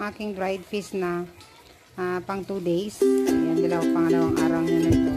aking dried fish na pang 2 days. Ayan, pangalawang araw na nito.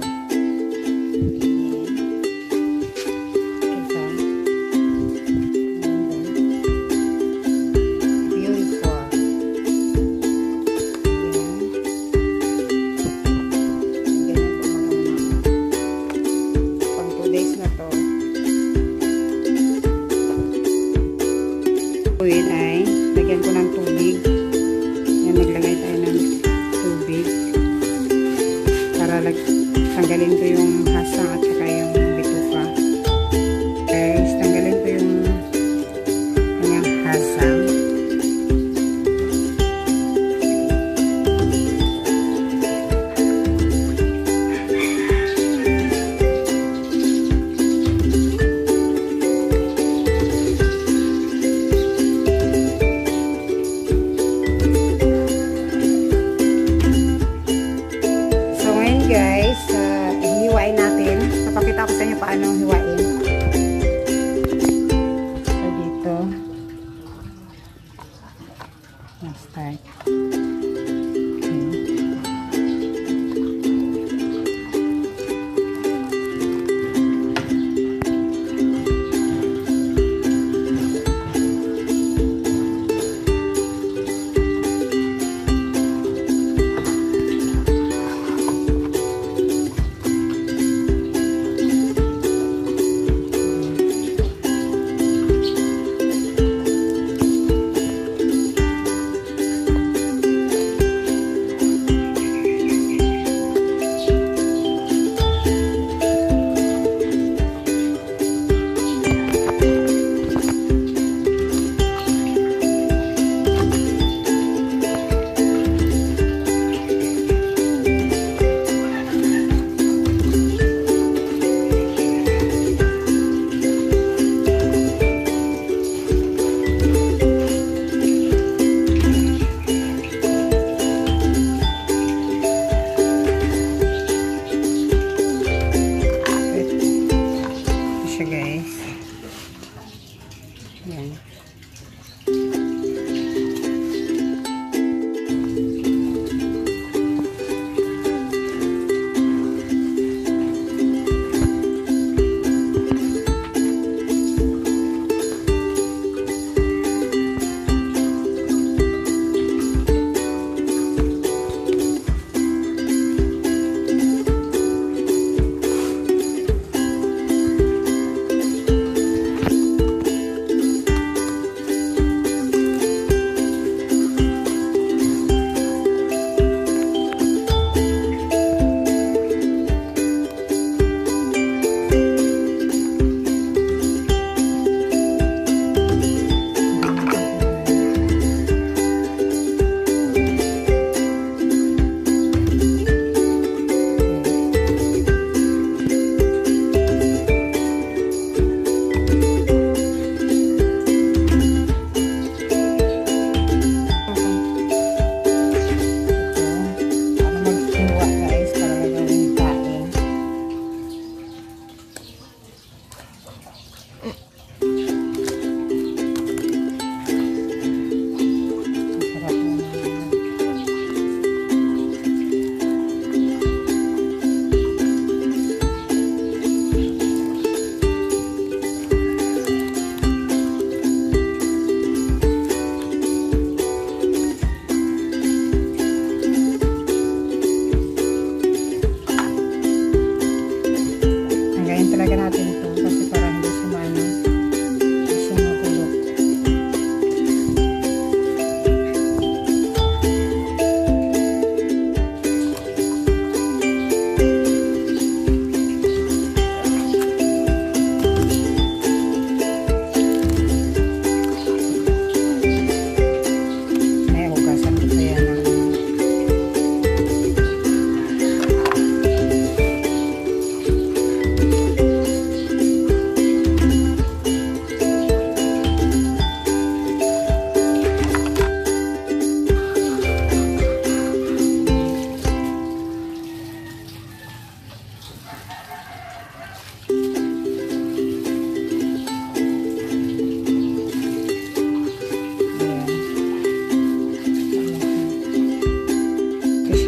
Ay lagyan ko ng tubig. Yan, naglagay tayo ng tubig para tanggalin ko yung hasang at saka yung bituka. Guys, tanggalin ko yung kanyang hasang. Guys, hihiwain natin. Papakita ko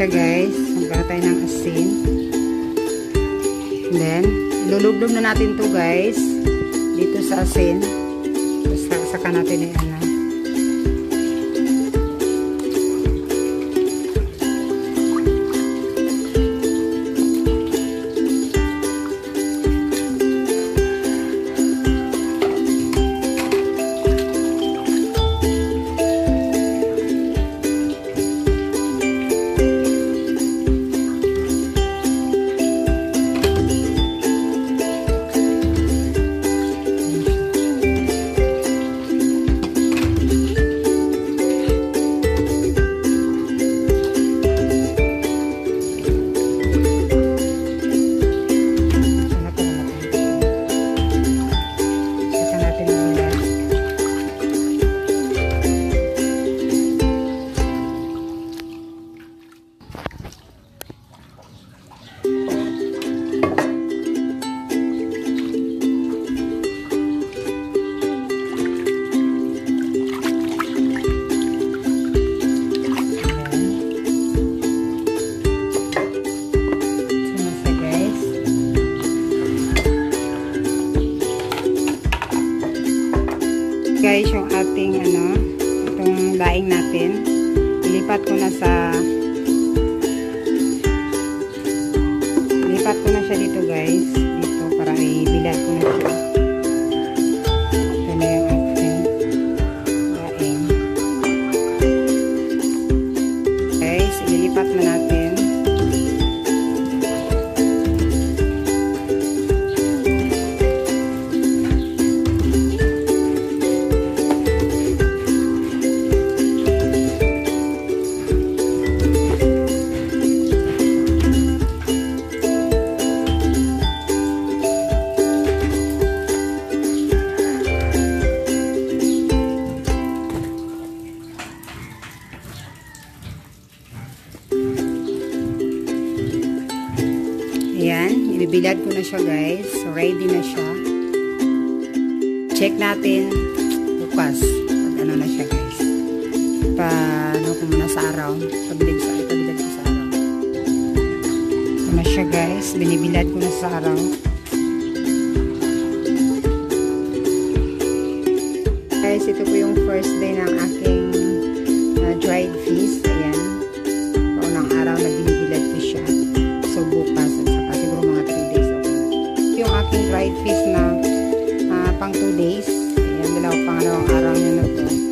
siya guys. Magkakaroon tayo ng asin. And then, lulublob na natin to guys. Dito sa asin. Tapos saka natin yung ano. Guys, yung ating ano, itong laing natin, ilipat ko na siya dito guys, dito para ibilad ko na siya. Ito na yung ating laing. Guys, ililipat na natin. Ayan, ibibilad ko na siya guys. So, ready na siya. Check natin bukas. Pag ano na siya guys. Paano ko muna sa araw. Pagbilad ko sa araw. Ito na siya guys. Binibilad ko na sa araw. Guys, ito po yung first day ng aking dried fish. Ayan. Paunang araw na binibilad ko siya. So, bukas. Yung aking dried fish na pang 2 days. Ayan, pangalawang araw niya na to.